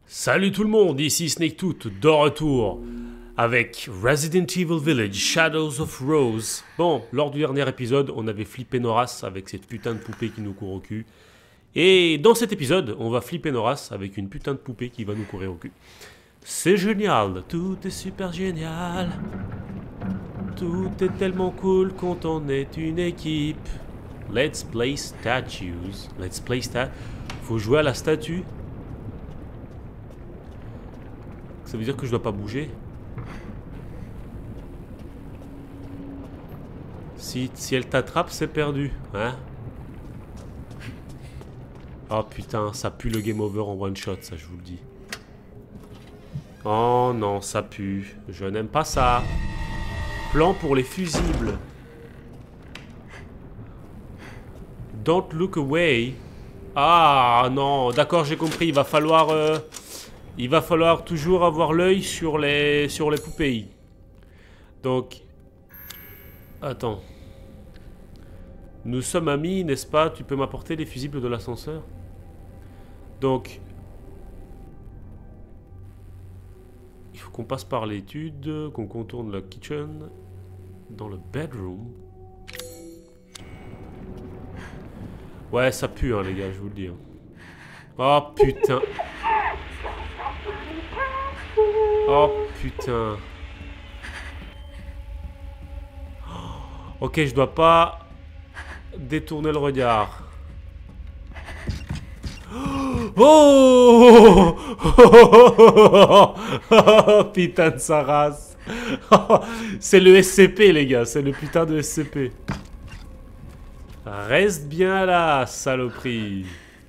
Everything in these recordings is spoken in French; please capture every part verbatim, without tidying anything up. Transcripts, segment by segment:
Salut tout le monde, ici SnakeTooth, de retour avec Resident Evil Village, Shadows of Rose. Bon, lors du dernier épisode, on avait flippé nos races avec cette putain de poupée qui nous court au cul. Et dans cet épisode, on va flipper nos races avec une putain de poupée qui va nous courir au cul. C'est génial, tout est super génial. Tout est tellement cool quand on est une équipe. Let's play statues. Let's play stat. Faut jouer à la statue. Ça veut dire que je dois pas bouger. Si, si elle t'attrape, c'est perdu. Hein? Oh putain, ça pue le game over en one shot, ça je vous le dis. Oh non, ça pue. Je n'aime pas ça. Plan pour les fusibles. Don't look away. Ah non, d'accord, j'ai compris. Il va falloir... Euh... Il va falloir toujours avoir l'œil sur les, sur les poupées. Donc... Attends. Nous sommes amis, n'est-ce pas? Tu peux m'apporter les fusibles de l'ascenseur? Donc... Il faut qu'on passe par l'étude, qu'on contourne la kitchen. Dans le bedroom. Ouais, ça pue, hein, les gars, je vous le dis. Hein. Oh, putain. Oh putain. Ok, je dois pas détourner le regard. Oh, oh putain de sa race. C'est le S C P, les gars. C'est le putain de S C P. Reste bien là, saloperie.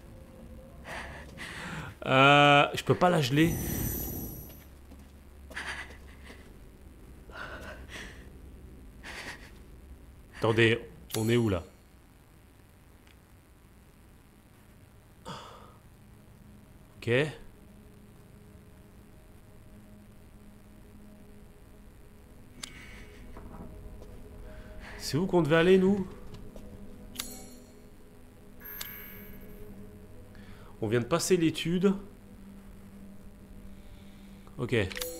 Euh, je peux pas la geler. Attendez, on est où là? Ok. C'est où qu'on devait aller, nous? On vient de passer l'étude. Ok.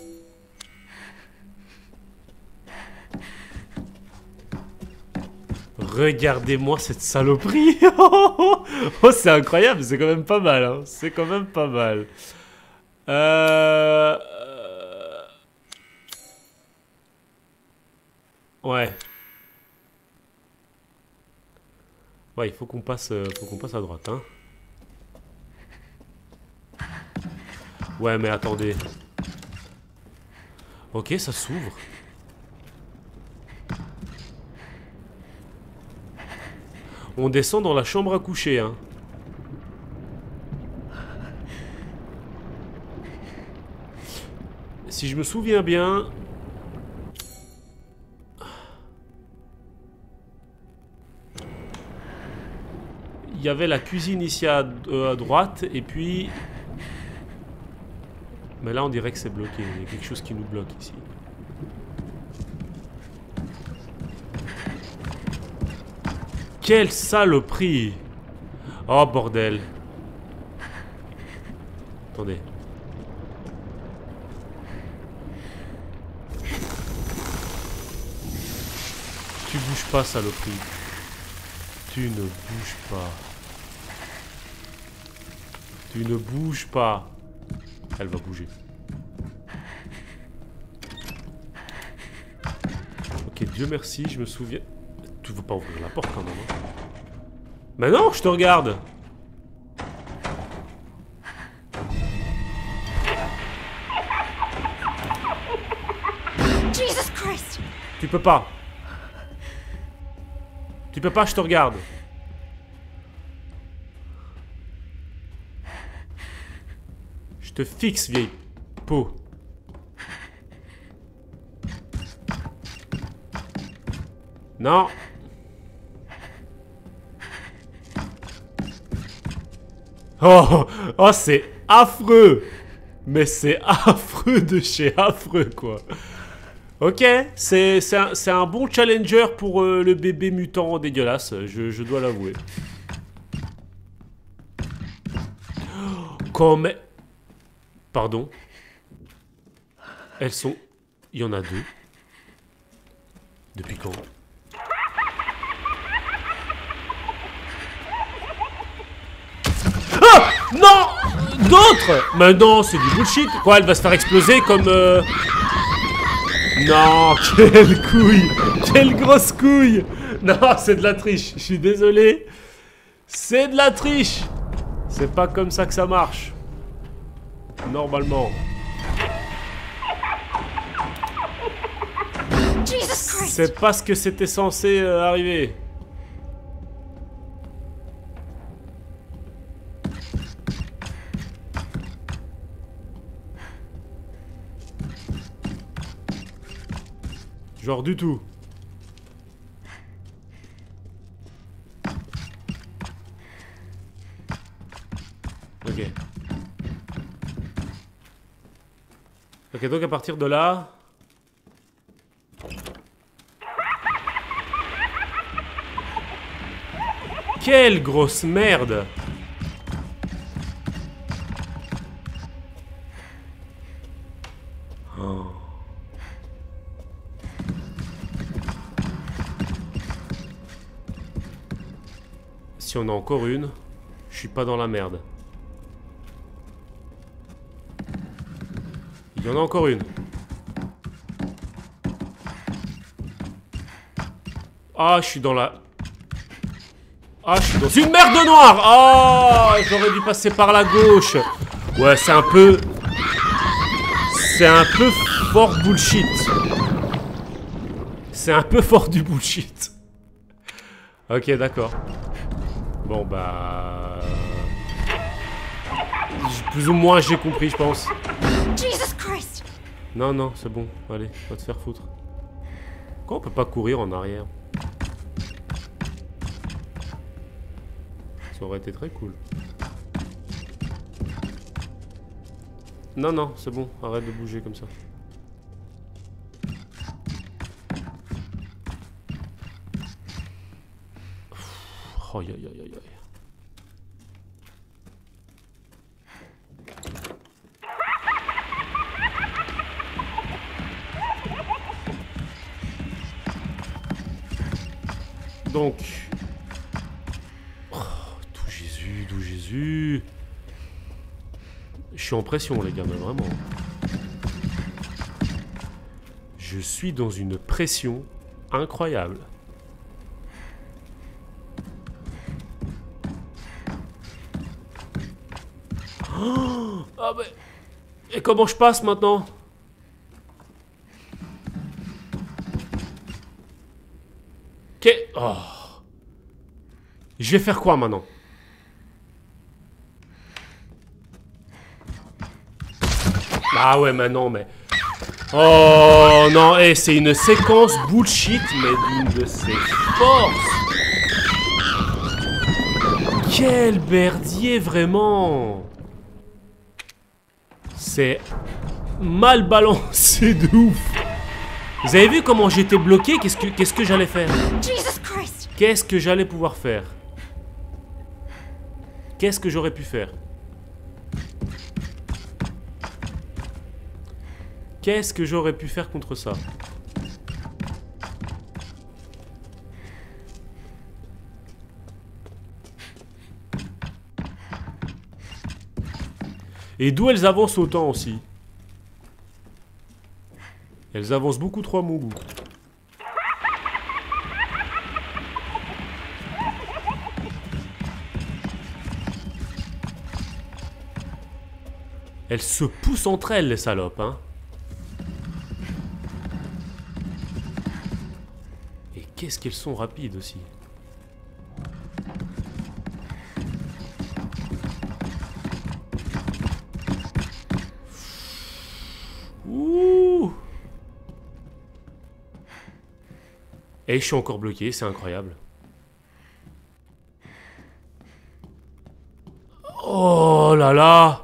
Regardez-moi cette saloperie. Oh, c'est incroyable, c'est quand même pas mal. Hein. C'est quand même pas mal. Euh... Ouais. Ouais, il faut qu'on passe, faut qu'on passe à droite. Hein. Ouais, mais attendez. Ok, ça s'ouvre. On descend dans la chambre à coucher, hein. Si je me souviens bien... Il y avait la cuisine ici à, euh, à droite, et puis... Mais là, on dirait que c'est bloqué. Il y a quelque chose qui nous bloque ici. Quelle saloperie! Oh bordel! Attendez. Tu bouges pas, saloperie. Tu ne bouges pas. Tu ne bouges pas. Elle va bouger. Ok, Dieu merci, je me souviens... Tu veux pas ouvrir la porte quand même. Hein. Mais non, je te regarde. Jesus Christ. Tu peux pas. Tu peux pas, je te regarde. Je te fixe, vieille peau. Non. Oh, oh c'est affreux. Mais c'est affreux de chez affreux, quoi. Ok, c'est un, un bon challenger pour euh, le bébé mutant dégueulasse, je, je dois l'avouer. Comme... Pardon. Elles sont... Il y en a deux. Depuis quand? Ah! Non! D'autres! Mais non, c'est du bullshit. Quoi, elle va se faire exploser comme... Euh... Non, quelle couille! Quelle grosse couille! Non, c'est de la triche. Je suis désolé. C'est de la triche. C'est pas comme ça que ça marche. Normalement. C'est pas ce que c'était censé euh, arriver. Genre du tout. Ok. Ok, donc à partir de là... Quelle grosse merde! Oh. Si on a encore une, je suis pas dans la merde. Il y en a encore une. Ah, je suis dans la... Ah, je suis dans une merde noire. Ah, oh, j'aurais dû passer par la gauche. Ouais, c'est un peu... C'est un peu fort bullshit. C'est un peu fort du bullshit. Ok, d'accord. Bon, bah... Plus ou moins, j'ai compris, je pense. Jesus Christ. Non, non, c'est bon. Allez, va te faire foutre. Pourquoi on peut pas courir en arrière? Ça aurait été très cool. Non, non, c'est bon. Arrête de bouger comme ça. Oh, aïe, aïe, aïe, aïe. Donc... Oh, d'où Jésus, d'où Jésus. Je suis en pression, les gars, mais vraiment. Je suis dans une pression incroyable. Oh, ah mais... Et comment je passe maintenant? Qu'est... Oh. Je vais faire quoi maintenant? Ah ouais, mais non, mais... Oh non, hey, c'est une séquence bullshit, mais d'une de ses forces. Quel merdier, vraiment. C'est mal balancé de ouf. Vous avez vu comment j'étais bloqué? Qu'est-ce que, qu'est-ce que j'allais faire? Qu'est-ce que j'allais pouvoir faire? Qu'est-ce que j'aurais pu faire? Qu'est-ce que j'aurais pu faire contre ça? Et d'où elles avancent autant aussi? Elles avancent beaucoup trop à mon goût. Elles se poussent entre elles, les salopes, hein. Et qu'est-ce qu'elles sont rapides aussi. Ouh. Et je suis encore bloqué, c'est incroyable. Oh là là.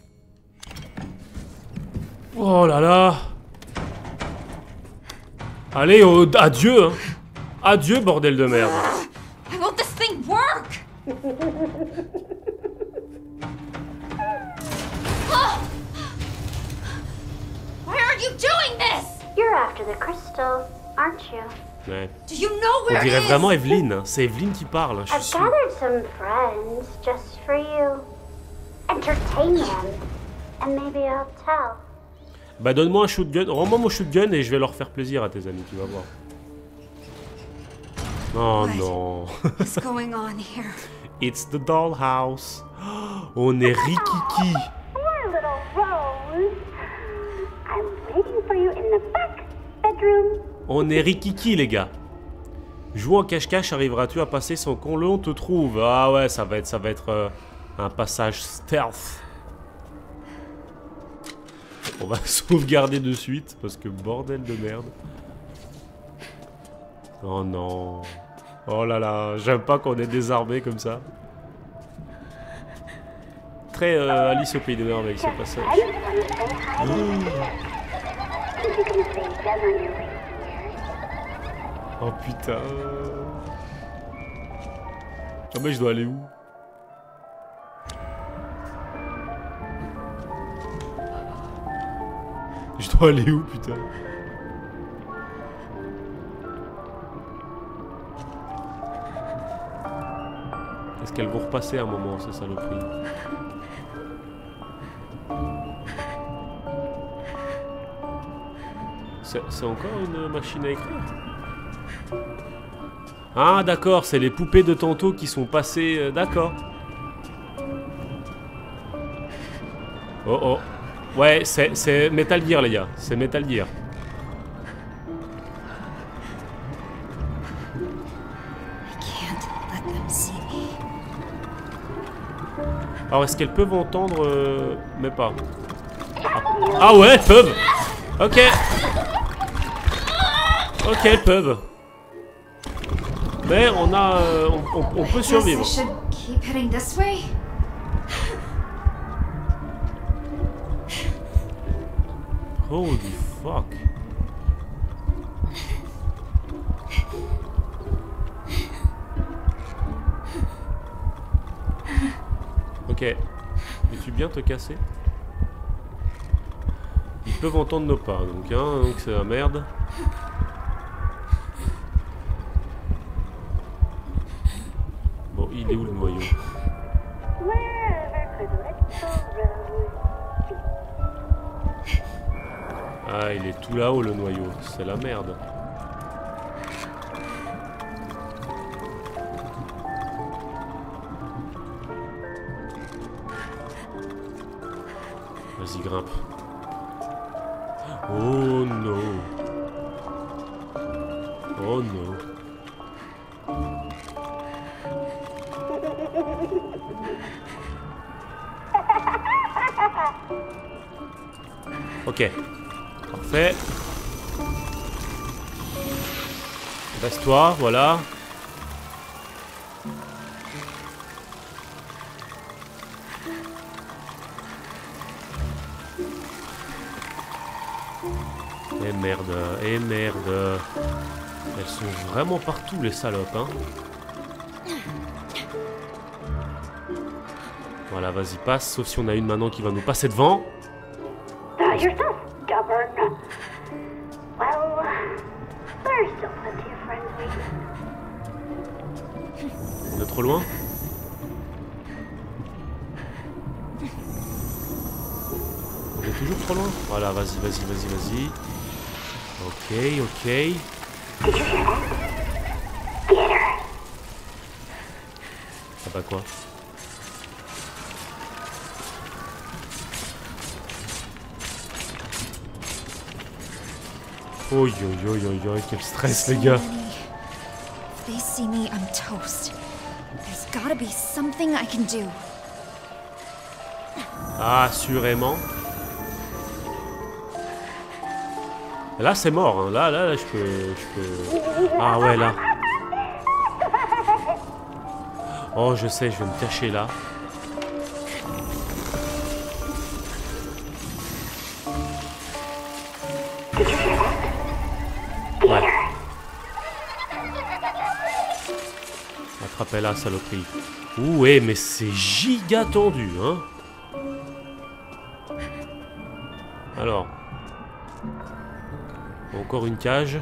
Oh là là. Allez, oh, adieu, hein. Adieu, bordel de merde. I want this thing work. Why are you doing this? You're after the crystal, aren't you? Ouais. Do you know where On dirait it is? vraiment Evelyne. Hein. C'est Evelyne qui parle, hein, je I've suis sûr. gathered some friends just for you. Entertain them, and maybe I'll tell. Bah donne-moi un shotgun, rends-moi mon shotgun et je vais leur faire plaisir à tes amis, tu vas voir. Oh What non. What's going on here? It's the dollhouse. On est rikiki. Poor little Rose. I'm waiting for you in the back bedroom. On est rikiki les gars. Jouer en cache-cache, arriveras-tu à passer sans qu'on l'on te trouve? Ah ouais, ça va être, ça va être euh, un passage stealth. On va sauvegarder de suite parce que bordel de merde. Oh non. Oh là là, j'aime pas qu'on est désarmé comme ça. Très euh, Alice au pays des merveilles ce passage. I just want to say hi to you. Think you can stay dead on your way here? Oh putain. Ah mais je dois aller où? Je dois aller où putain? Est-ce qu'elles vont repasser à un moment ces saloperies? C'est encore une machine à écrire? Ah d'accord, c'est les poupées de tantôt qui sont passées... Euh, d'accord. Oh oh. Ouais, c'est Metal Gear les gars, c'est Metal Gear. I can't let them see me. Alors est-ce qu'elles peuvent entendre... Euh, mais pas. Ah. Ah ouais, elles peuvent. Ok. Ok, elles peuvent. Mais on a... Euh, on, on, on peut survivre. Guess I should keep heading this way. Holy fuck. Ok. Veux-tu bien te casser? Ils peuvent entendre nos pas, donc hein, donc c'est la merde. Bon, il est où le noyau? Wherever could little Rose be? Ah, il est tout là-haut le noyau, c'est la merde. Vas-y, grimpe. Oh non. Oh non. Ok. Parfait. Reste-toi, voilà. Et merde, et merde. Elles sont vraiment partout les salopes, hein. Voilà, vas-y, passe. Sauf si on a une maintenant qui va nous passer devant. Ah, you're so stubborn. Well, there's still plenty of friends waiting. On est trop loin? On est toujours trop loin? Voilà, vas-y, vas-y, vas-y, vas-y. Ok, ok. Ah bah quoi? Oh yo yo yo yo, quel stress les gars. If they see me, I'm toast. There's gotta be something I can do. Ah, assurément. Là c'est mort, hein. Là, là, là, je peux, je peux... Ah ouais, là. Oh, je sais, je vais me cacher là. Ouais. Attrapez-la, saloperie. Ouh, ouais, mais c'est giga tendu, hein. Alors. Encore une cage.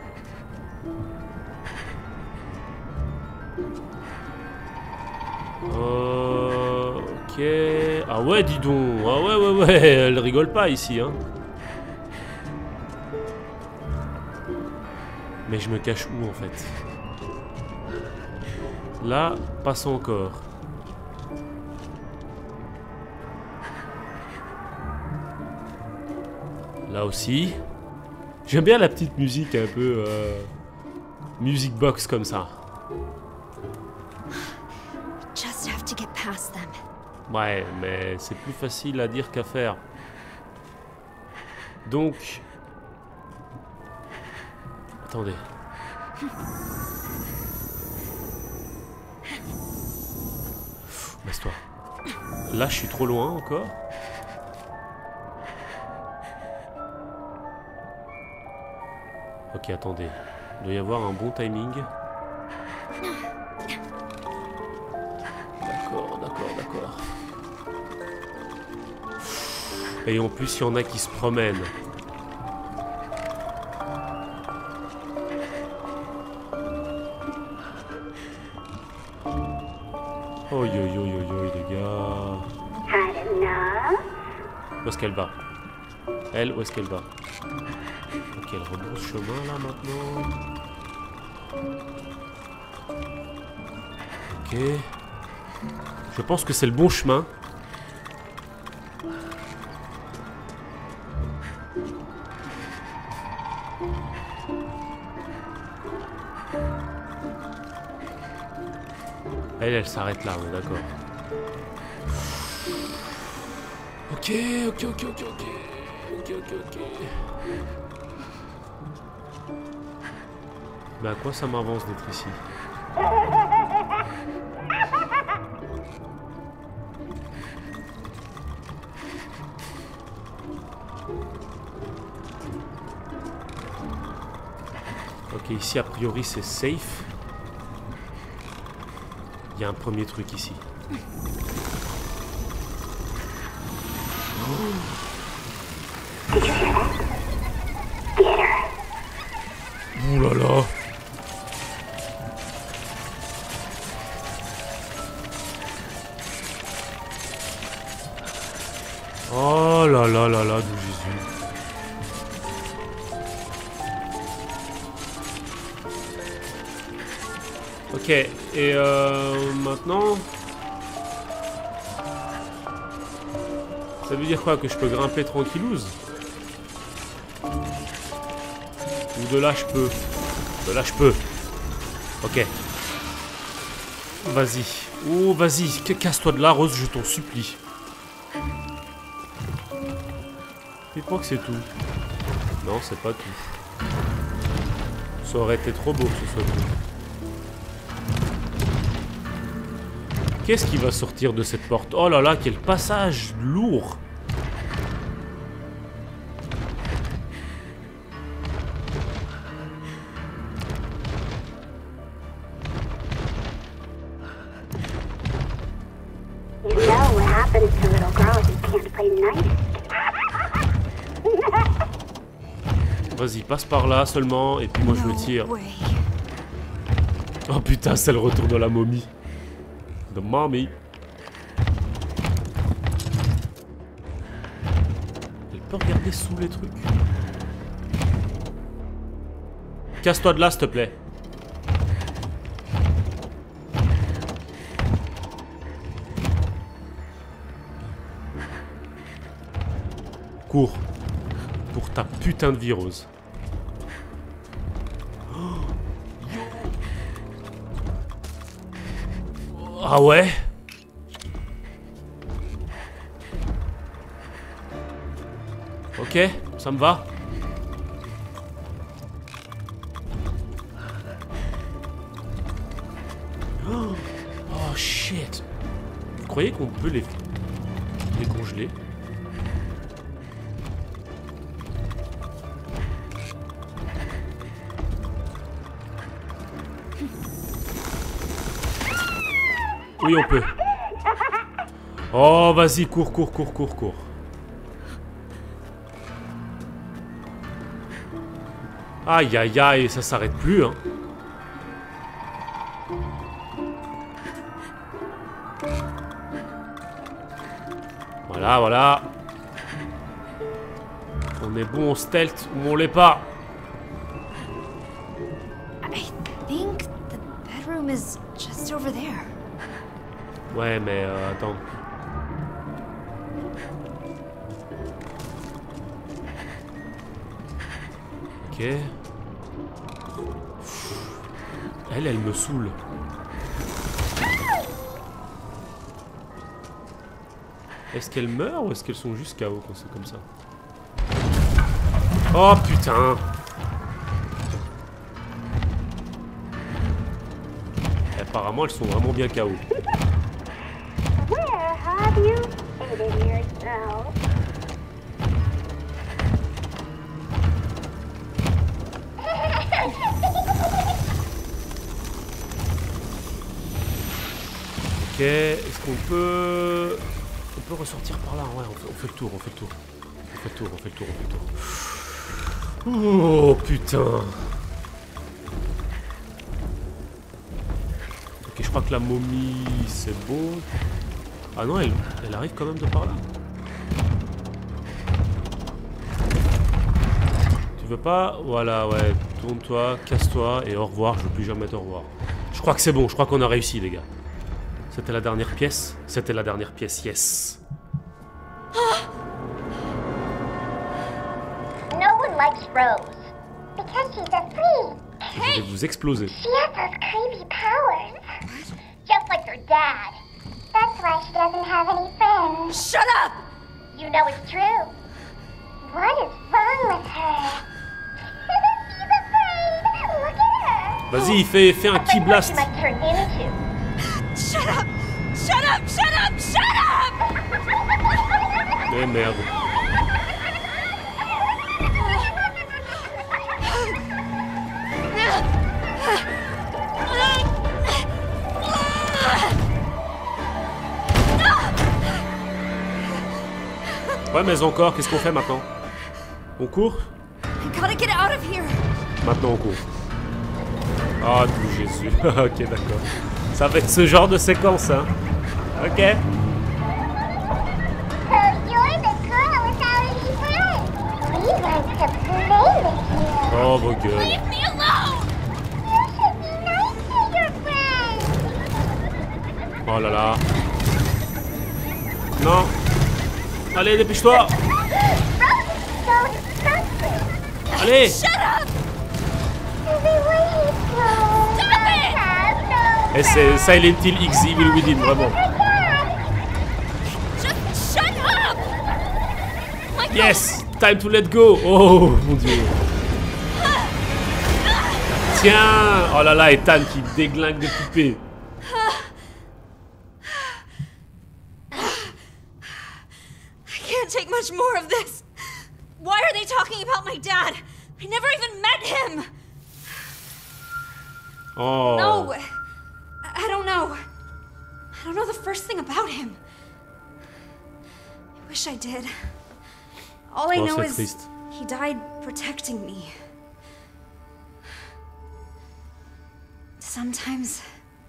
Euh, ok. Ah ouais, dis donc. Ah ouais, ouais, ouais. Elle rigole pas ici, hein. Mais je me cache où, en fait? Là, passe encore. Là aussi. J'aime bien la petite musique un peu... Euh, music box comme ça. Just have to get past them. Ouais, mais c'est plus facile à dire qu'à faire. Donc... Attendez. Baisse-toi. Là, je suis trop loin encore. Ok, attendez. Il doit y avoir un bon timing. D'accord, d'accord, d'accord. Et en plus, il y en a qui se promènent. Oh yo yo yo yo les gars. Où est-ce qu'elle va? Elle, où est-ce qu'elle va? Ok, elle rebrousse chemin là maintenant. Ok. Je pense que c'est le bon chemin. Elle, elle s'arrête là, on est d'accord. Ok, ok, ok, ok, ok. Ok, ok, ok. Mais à quoi ça m'avance d'être ici? Ok, ici a priori c'est safe. Il y a un premier truc ici. Ouh là là. Oh là là là là, d'où Jésus. Ok, et euh, maintenant... Ça veut dire quoi? Que je peux grimper tranquillouse? Ou de là je peux? De là je peux. Ok. Vas-y. Oh, vas-y, casse-toi de là, Rose, je t'en supplie. Dites-moi que c'est tout. Non, c'est pas tout. Ça aurait été trop beau que ce soit tout. Qu'est-ce qui va sortir de cette porte? Oh là là, quel passage lourd! You know what happens to little girls who can't play nice. Vas-y, passe par là seulement, et puis moi je me tire. No way. Oh putain, c'est le retour de la momie. The mommy. Elle peut regarder sous les trucs. Casse-toi de là, s'il te plaît. Cours. Pour ta putain de vie, Rose. Ah ouais? Ok, ça me va. Oh shit. Vous croyez qu'on peut les, les congeler? Oui, on peut. Oh, vas-y, cours, cours, cours, cours, cours. Aïe, aïe, aïe, ça s'arrête plus, hein. Voilà, voilà. On est bon en stealth ou on l'est pas. I think the bedroom is just over there. Ouais, mais euh, attends. Ok. Elle, elle me saoule. Est-ce qu'elles meurent ou est-ce qu'elles sont juste K O quand c'est comme ça? Oh putain! Apparemment, elles sont vraiment bien K O. Where have you hidden yourself? Ok, est-ce qu'on peut... On peut ressortir par là? Ouais, on fait, on fait le tour, on fait le tour. On fait le tour, on fait le tour, on fait le tour. Oh putain! Ok, je crois que la momie, c'est bon. Ah non, elle, elle arrive quand même de par là. Tu veux pas? Voilà, ouais. Tourne-toi, casse-toi et au revoir. Je veux plus jamais te revoir. Je crois que c'est bon, je crois qu'on a réussi, les gars. C'était la dernière pièce? C'était la dernière pièce, yes. No one likes Rose because she's a freak. Je vais vous exploser. She has those crazy powers, just like her dad. That's why she doesn't have any friends. Shut up! You know it's true. What is wrong with her? She's afraid. Look at her. Vas-y, fais, fais un ki blast. She might turn into. Shut up! Shut up! Shut up! Shut up! Eh merde. Ouais, mais encore, qu'est-ce qu'on fait maintenant? On court? I gotta get out of here. Maintenant on court. Ah, tout Jésus. Ok, d'accord. Ça va être ce genre de séquence, hein. Ok. So you're the girl without any friends. We like to play with you. Oh, vos gueules. Leave me alone! You should be nice to your friends. Oh là là. Non. Allez, dépêche-toi. Rose is so disgusting. Allez. Shut up! Everyone hates Rose. Stop it! Have no Et c'est Silent Hill X Evil Within, vraiment. Just shut up! Michael! Yes. Time to let go. Oh, mon Dieu. Tiens. Oh là là, Ethan qui déglingue des poupées. I can't take much more of this. Why are they talking about my dad? I never even met him. Oh. No, I I don't know. I don't know the first thing about him. I wish I did. All I Oh, know c'est is triste. he died protecting me. Sometimes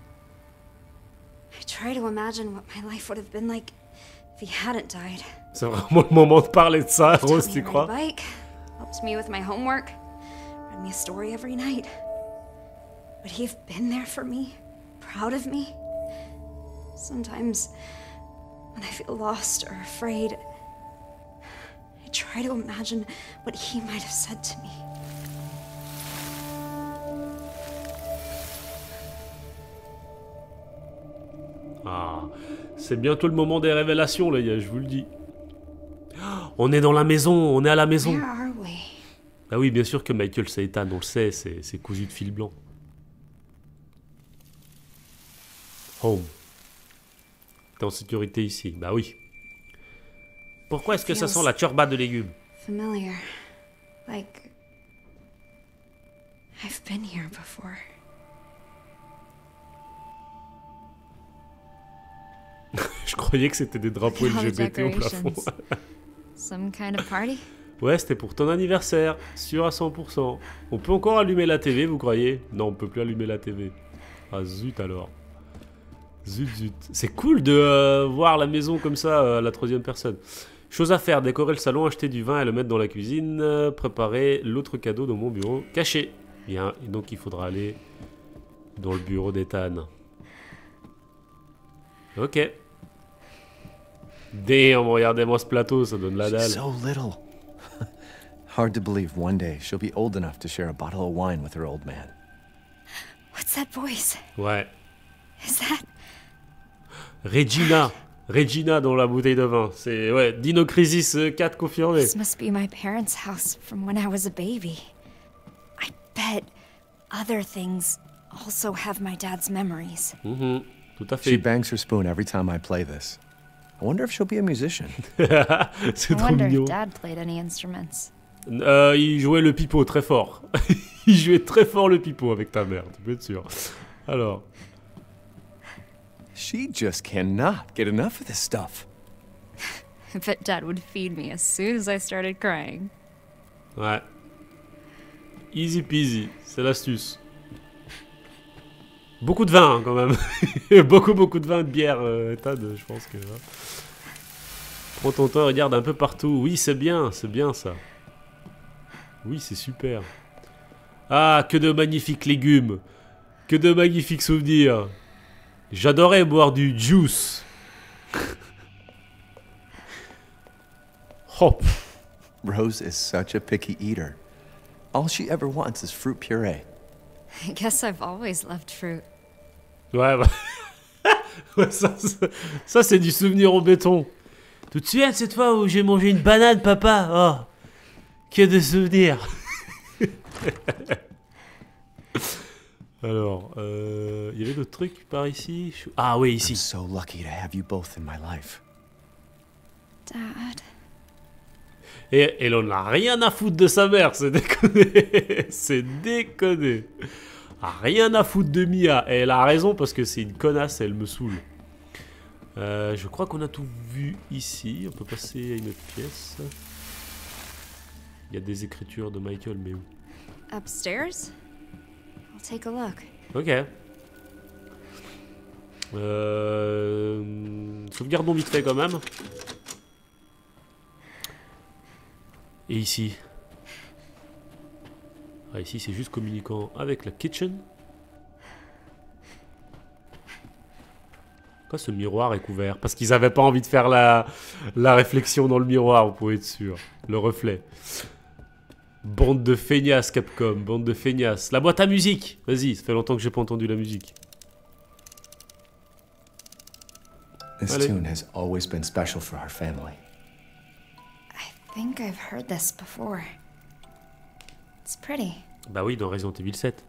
I try to imagine what my life would have been like if he hadn't died. C'est vraiment le moment de parler de ça, Taught Rose, me tu to crois? ride a bike, helped me with my homework, read me a story every night. Would he have been there for me? Proud of me? Sometimes, when I feel lost or afraid, I try to imagine what he might have said to me. Ah, c'est bientôt le moment des révélations, les gars, je vous le dis. On est dans la maison, on est à la maison. Where are we? Ah oui, bien sûr que Michael c'est Ethan, on le sait, c'est c'est cousu de fil blanc. Home. T'es en sécurité ici, bah oui. Pourquoi est-ce que ça sent la turba de légumes? Familiar. Like, I've been here before. Je croyais que c'était des drapeaux Look at all L the G B T au plafond. decorations. Some kind of party? Ouais, c'était pour ton anniversaire, sûr à cent pour cent. On peut encore allumer la T V, vous croyez? Non, on peut plus allumer la T V. Ah zut alors. Zut zut. C'est cool de euh, voir la maison comme ça euh, à la troisième personne. Chose à faire, décorer le salon, acheter du vin et le mettre dans la cuisine, euh, préparer l'autre cadeau dans mon bureau, caché. Bien, et donc il faudra aller dans le bureau d'Ethan. Ok. Damn, regardez-moi ce plateau, ça donne la dalle. She's so little. Hard to believe one day she'll be old enough to share a bottle of wine with her old man. What's that voice? Ouais. Is that... Regina. Regina dans la bouteille de vin. C'est, ouais, Dino Crisis quatre confirmé. This must be my parents' house from when I was a baby. I bet other things also have my dad's memories. Mhm, tout à She fait. bangs her spoon every time I play this. I wonder if she'll be a musician. C'est I trop wonder mignon. if dad played any instruments. Euh, il jouait le pipeau très fort. Il jouait très fort le pipeau avec ta mère, tu peux être sûr. Alors, She just cannot get enough of this stuff. I bet dad would feed me as soon as I started crying. ouais. Easy peasy, c'est l'astuce. Beaucoup de vin hein, quand même. beaucoup beaucoup de vin et de bière, euh, Tad, je pense que... hein. Prends ton temps, regarde un peu partout. Oui, c'est bien, c'est bien ça. Oui, c'est super. Ah, que de magnifiques légumes. Que de magnifiques souvenirs. J'adorais boire du juice. Hop. Rose is such a picky eater. All she ever wants is fruit puree. I guess I've always loved fruit. Ouais, bah. ouais, ça, ça, ça, c'est du souvenir au béton. Tu te souviens de cette fois où j'ai mangé une banane, papa? Oh, que de souvenirs. Alors, euh, il y avait d'autres trucs par ici. Je- Ah oui, I'm ici. so lucky to have you both in my life. Dad. Et elle en a rien à foutre de sa mère, c'est déconné. C'est déconné. Ah, rien à foutre de Mia. Et elle a raison parce que c'est une connasse, elle me saoule. Euh, je crois qu'on a tout vu ici. On peut passer à une autre pièce. Il y a des écritures de Michael, mais où? Upstairs? I'll take a look. Ok. Euh... Sauvegardons vite fait quand même. Et ici. Ah, ici c'est juste communiquant avec la kitchen. Pourquoi ce miroir est couvert? Parce qu'ils avaient pas envie de faire la, la réflexion dans le miroir, vous pouvez être sûr. Le reflet. Bande de feignasses, Capcom, bande de feignasses. La boîte à musique. Vas-y, ça fait longtemps que j'ai pas entendu la musique. This Allez. tune has always been special for our family. I think I've heard this before. It's pretty. Bah oui, dans Resident Evil sept.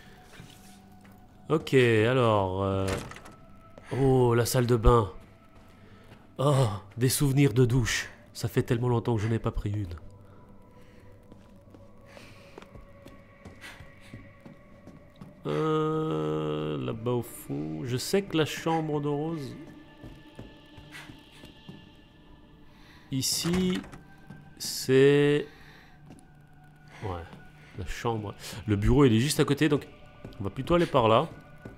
Ok, alors... euh, Oh, la salle de bain. Oh, des souvenirs de douche. Ça fait tellement longtemps que je n'ai pas pris une. Euh, Là-bas au fond... Je sais que la chambre de Rose... Ici... C'est... Ouais, la chambre... Le bureau, il est juste à côté, donc... On va plutôt aller par là.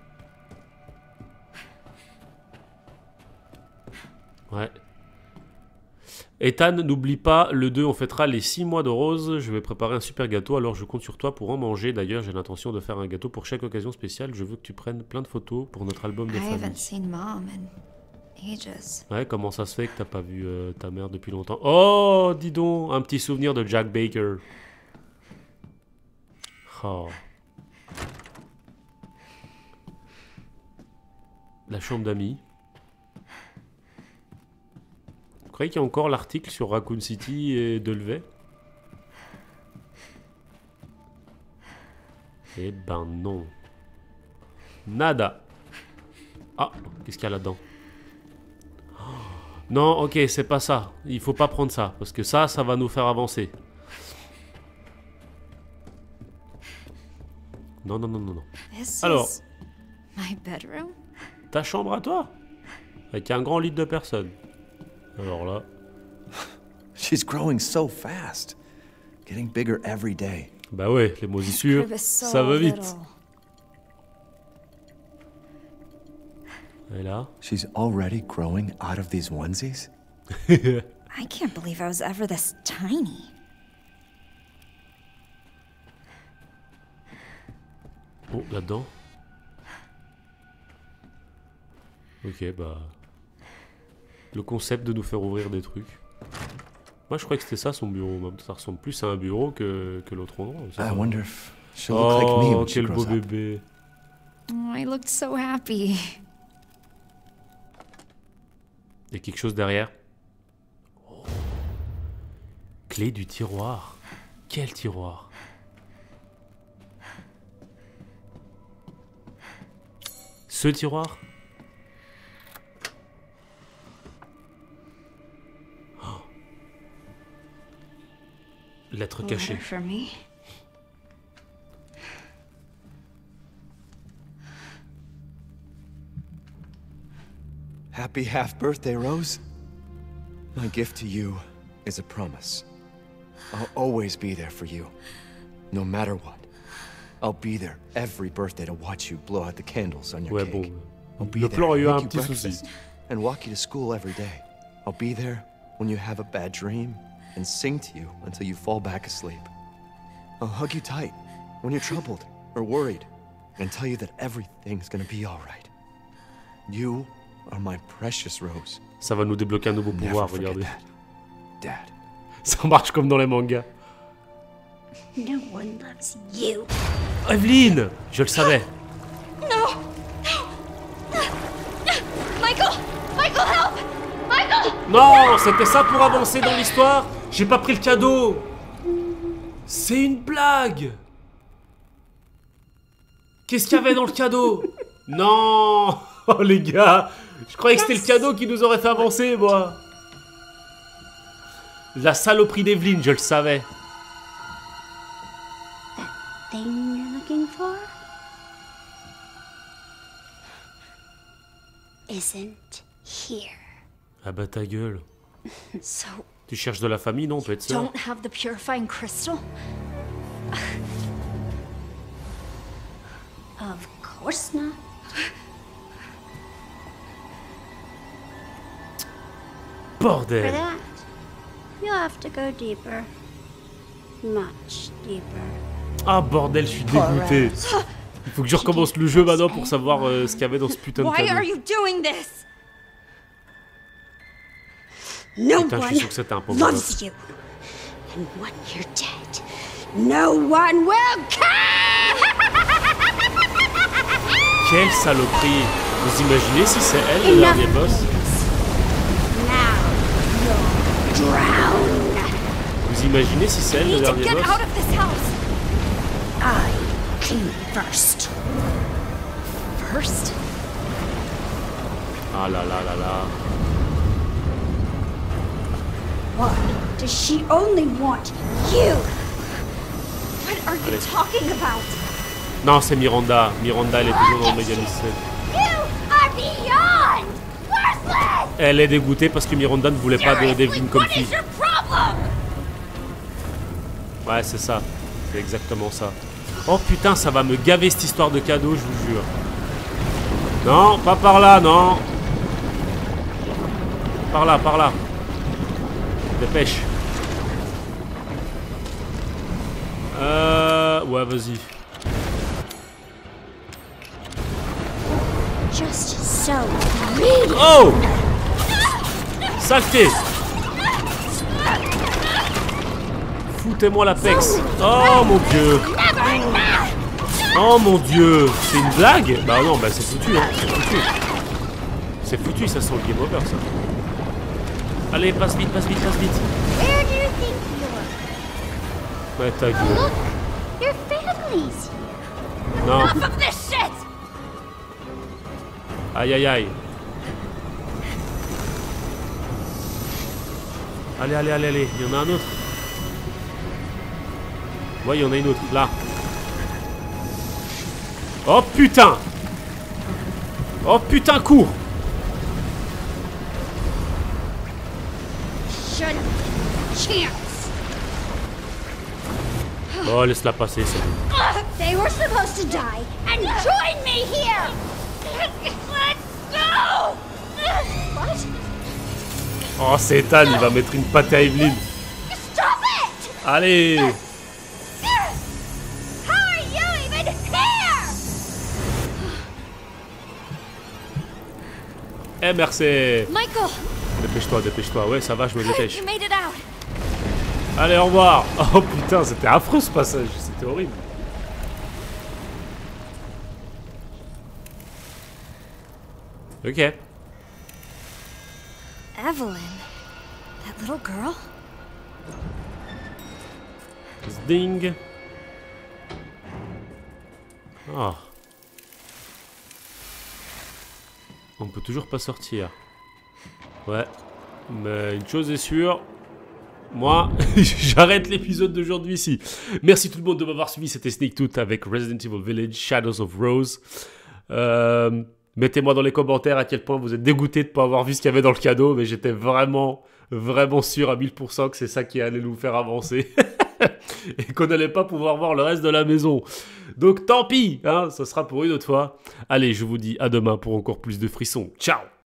Ouais. Ethan, n'oublie pas, le deux, on fêtera les six mois de Rose. Je vais préparer un super gâteau, alors je compte sur toi pour en manger. D'ailleurs, j'ai l'intention de faire un gâteau pour chaque occasion spéciale. Je veux que tu prennes plein de photos pour notre album de I haven't famille. seen Mom in ages. Ouais, comment ça se fait que t'as pas vu euh, ta mère depuis longtemps? Oh, dis donc, un petit souvenir de Jack Baker. Oh. La chambre d'amis. Vous croyez qu'il y a encore l'article sur Raccoon City et Delvey? Eh ben non. Nada. Ah, qu'est-ce qu'il y a là-dedans? Oh, non, ok, c'est pas ça. Il faut pas prendre ça, parce que ça, ça va nous faire avancer. Non, non, non, non, non. This Alors. is my bedroom? Ta chambre à toi? Avec un grand lit de personnes. Alors là... She's growing so fast. Getting bigger every day. Bah ouais, les moisissures, ça va vite. Et là? She's already growing out of these onesies? I can't believe I was ever this tiny. Oh, là-dedans. Ok, bah... Le concept de nous faire ouvrir des trucs. Moi, je croyais que c'était ça son bureau. Ça ressemble plus à un bureau que, que l'autre endroit. I wonder if she'll look like me Oh, when she quel beau grows up. bébé. Oh, I looked so happy. Il y a quelque chose derrière. Oh. Clé du tiroir. Quel tiroir? Ce tiroir? Oh. Lettre cachée. For me. Happy half birthday, Rose. My gift to you is a promise. I'll always be there for you, no matter what. I'll be there every birthday to watch you blow out the candles on your Ouais, cake. bon. I'll be Le there plan a eu to un make you petit breakfast souci. and walk you to school every day. I'll be there when you have a bad dream and sing to you until you fall back asleep. I'll hug you tight when you're troubled or worried and tell you that everything's gonna be all right. You are my precious Rose. Ça va nous débloquer un nouveau Never pouvoir, forget regardez. that, Dad. Ça marche comme dans les mangas. No one loves you. Evelyn! Je le savais. No! No! Michael! Michael, help! Michael! Non, c'était ça pour avancer dans l'histoire. J'ai pas pris le cadeau. C'est une blague. Qu'est-ce qu'il y avait dans le cadeau? Non. Oh les gars, je croyais que c'était le cadeau qui nous aurait fait avancer, moi. La saloperie d'Evelyn, je le savais. Thing you're looking for isn't here. Ah bah ta gueule. So, Tu cherches de la famille, non, peut-être ça? don't have the purifying crystal? Of course not. For Bordel. that, you'll have to go deeper. Much deeper. Ah bordel, je suis dégoûté. Il faut que je recommence le jeu maintenant pour savoir euh, ce qu'il y avait dans ce putain de Why are cadeau. you doing this? No Putain, je suis one sûr que c'était un pauvre gosse. loves you. And when you're dead, no one will care! Quelle saloperie. Vous imaginez si c'est elle, le dernier boss? Now you'll drown. Vous imaginez si c'est elle, le Need to dernier get boss? out of this house! I came first. First? Ah là là là là. Why does she only want you? What are you Allez. talking about? Non, c'est Miranda. Miranda, elle est toujours dans le mégalysène. You are beyond worthless! Elle est dégoûtée parce que Miranda ne voulait pas de d'Evelyn comme What fille. is your problem? Ouais, c'est ça. C'est exactement ça. Oh putain, ça va me gaver cette histoire de cadeau, je vous jure. Non, pas par là, non. Par là, par là. Dépêche. Euh... Ouais, vas-y. Just so greedy. Oh! Saleté! Foutez-moi la pex. Oh mon dieu! Oh mon dieu! C'est une blague? Bah non, bah c'est foutu, hein. C'est foutu. C'est foutu, ça sent le game over, ça. Allez, passe vite, passe vite, passe vite. Where do you think you are? Ouais, ta gueule. Look, your family's here. Non. Enough of this shit! Aïe, aïe, aïe. Allez, allez, allez, allez. Il y en a un autre. Ouais, il y en a une autre. Là. Oh putain! Oh putain, cours! should chance. Bon, laisse-la passer, c'est bon. They were supposed to die and join me here. Let's go. What? Oh, c'est Ethan, il va mettre une patte à Evelyn. Stop it! Allez. How are you even here? Eh, merci. Michael, Dépêche-toi, dépêche-toi. Ouais, ça va, je me dépêche. you made it out. Allez, au revoir. Oh putain, c'était affreux ce passage. C'était horrible. Ok. Evelyn, that little girl. Ding. Ah. On peut toujours pas sortir. Ouais. Mais une chose est sûre. Moi, j'arrête l'épisode d'aujourd'hui ici. Merci tout le monde de m'avoir suivi. C'était Sneaktooth avec Resident Evil Village, Shadows of Rose. Euh, Mettez-moi dans les commentaires à quel point vous êtes dégoûtés de ne pas avoir vu ce qu'il y avait dans le cadeau. Mais j'étais vraiment, vraiment sûr à mille pour cent que c'est ça qui allait nous faire avancer. Et qu'on n'allait pas pouvoir voir le reste de la maison. Donc tant pis, hein, ça sera pour une autre fois. Allez, je vous dis à demain pour encore plus de frissons. Ciao!